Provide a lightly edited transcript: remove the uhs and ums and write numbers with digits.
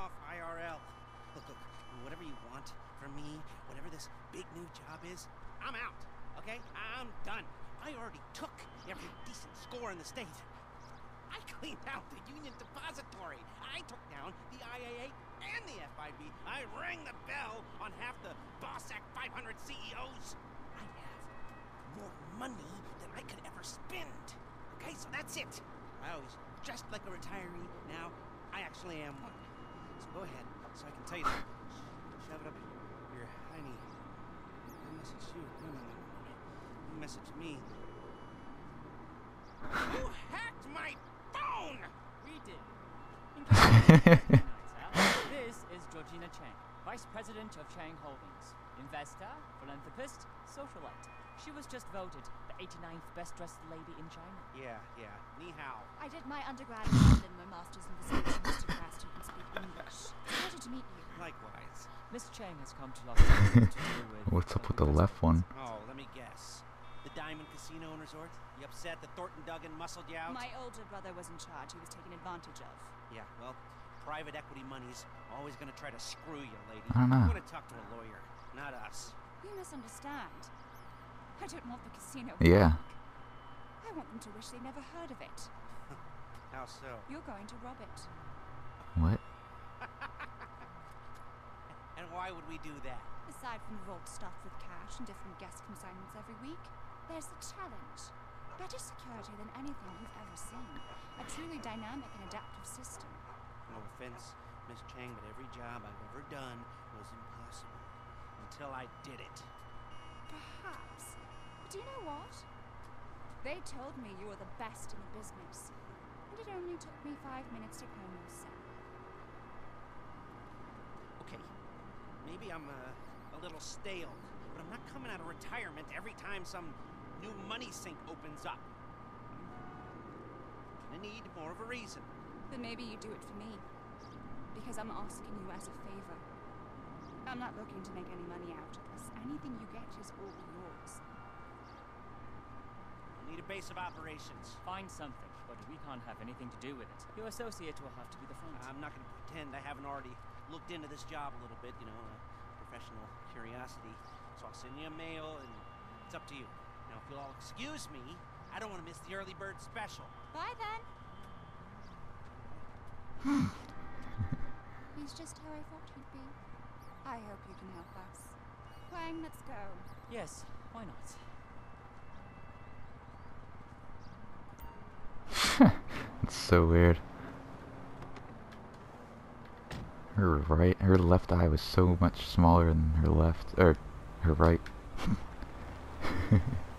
off IRL. Look, whatever you want from me, whatever this big new job is, I'm out, okay? I'm done. I already took every decent score in the state. I cleaned out the Union Depository. I took down the IAA and the FIB. I rang the bell on half the Boss Act 500 CEOs. I have more money than I could ever spend. Okay, so that's it. I always dressed like a retiree. Now, I actually am one. So go ahead, so I can tell you that. Shove it up your hiney. I message you. No. You message me. Who hacked my phone? We did. This is Georgina Chang, Vice President of Chang Holdings. Investor, philanthropist, socialite. She was just voted the 89th best-dressed lady in China. Yeah. Ni hao. I did my undergrad in London, my master's in physics, Mr. Crest, who can speak English. Pleasure to meet you. Likewise. Miss Chang has come to Los Angeles to deal with... What's up with the left one? Oh, let me guess. The Diamond Casino and Resort? You upset that Thornton Duggan muscled you out? My older brother was in charge. He was taken advantage of. Yeah, well, private equity money's always gonna try to screw you, lady. I don't know. You wanna talk to a lawyer, not us. You misunderstand. I don't want the casino Yeah. back. I want them to wish they never heard of it. How so? You're going to rob it. What? And why would we do that? Aside from the vault stuffed with cash and different guest consignments every week, there's the challenge. Better security than anything you've ever seen. A truly dynamic and adaptive system. No offense, Miss Chang, but every job I've ever done was impossible. Until I did it. Perhaps. But do you know what? They told me you were the best in the business. And it only took me 5 minutes to clone your cell. Okay, maybe I'm a little stale, but I'm not coming out of retirement every time some new money sink opens up. I need more of a reason. Then maybe you do it for me. Because I'm asking you as a favor. I'm not looking to make any money out of this. Anything you get is all yours. I need a base of operations. Find something, but we can't have anything to do with it. Your associate will have to be the front. I'm not going to pretend I haven't already looked into this job a little bit, you know, professional curiosity. So I'll send you a mail, and it's up to you. Now, if you'll all excuse me, I don't want to miss the early bird special. Bye then. He's just how I thought he'd be. I hope you can help us. Huang, let's go. Yes, why not? It's so weird. Her left eye was so much smaller than her left, or her right.